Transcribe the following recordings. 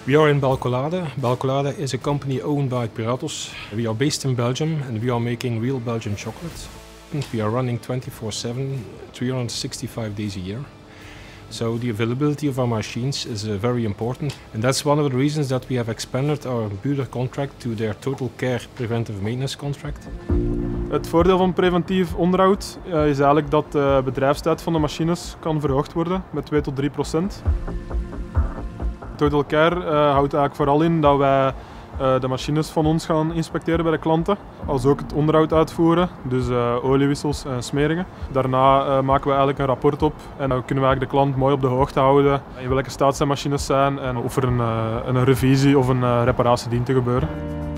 We are in Belcolade. Belcolade is a company owned by Puratos. We are based in Belgium and we are making real Belgian chocolate. We are running 24/7, 365 days a year. So the availability of our machines is very important, and that's one of the reasons that we have expanded our Bühler contract to their TotalCare preventive maintenance contract. Het voordeel van preventief onderhoud is eigenlijk dat de bedrijfstijd van de machines kan verhoogd worden met 2 tot 3%. TotalCare houdt eigenlijk vooral in dat wij de machines van ons gaan inspecteren bij de klanten, als ook het onderhoud uitvoeren, dus oliewissels en smeringen. Daarna maken we eigenlijk een rapport op en dan kunnen we eigenlijk de klant mooi op de hoogte houden in welke staat zijn machines zijn en of er een revisie of een reparatie dient te gebeuren.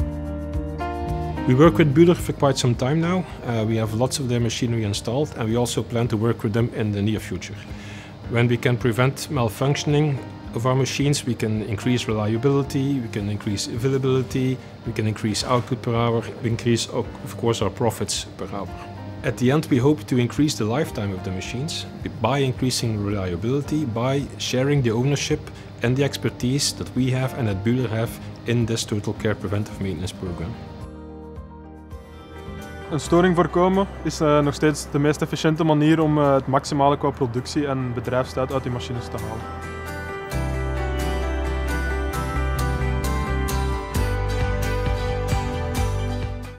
We work with Bühler for quite some time now. We have lots of their machinery installed and we also plan to work with them in the near future. When we can prevent malfunctioning of our machines, we can increase reliability, we can increase availability, we can increase output per hour, we increase, of course, our profits per hour. At the end, we hope to increase the lifetime of the machines by increasing reliability, by sharing the ownership and the expertise that we have and that Bühler have in this TotalCare preventive maintenance program. Een storing voorkomen is nog steeds de meest efficiënte manier om het maximale qua productie en bedrijfstijd uit die machines te halen.